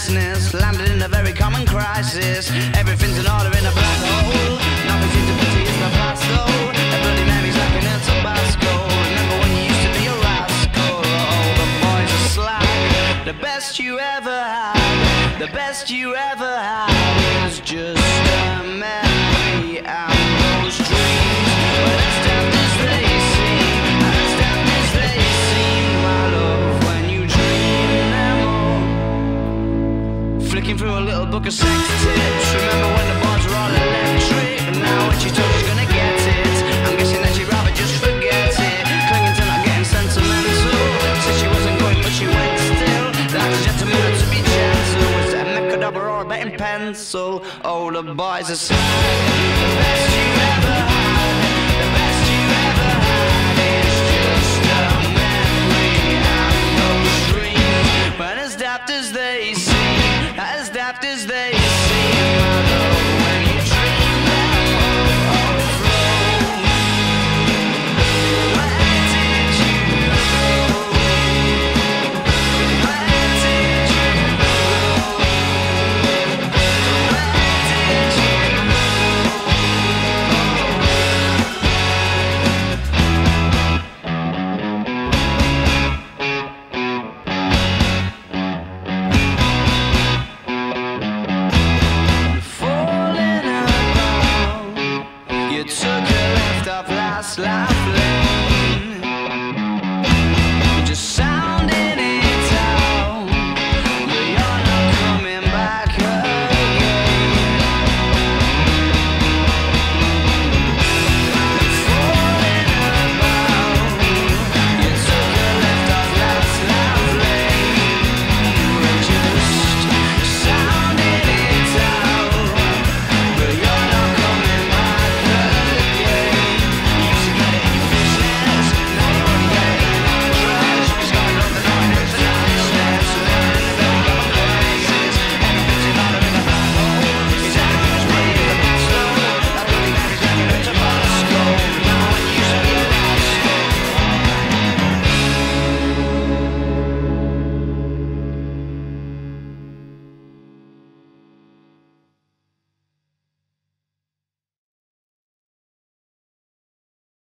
business, landed in a very common crisis. Everything's in order in a black hole. Nothing seems to pity is the past though. The bloody memories like an El Tabasco. Remember when you used to be a rascal? Oh, the boys are slack. The best you ever had, the best you ever had is just a memory and those dreams. But as damned as they seem, as damned as they seem, my love, when you dream them all. Flicking through a little book of sex tips. Remember when the bars were all electric? And now when she told she's gonna get it, I'm guessing that she'd rather just forget it. Clinging to not getting sentimental. Said she wasn't going but she went still. That's a gentleman to be gentle. Was it a Mechadabra or a betting pencil? Oh, the boys are slack. The best you ever had, the best you ever had is just a memory and those dreams. But as daft as they seem, as daft as they seem, my love, when you dream them overflow. Where did you go? Where did you go? Where did you falling apart? You took a left off last life.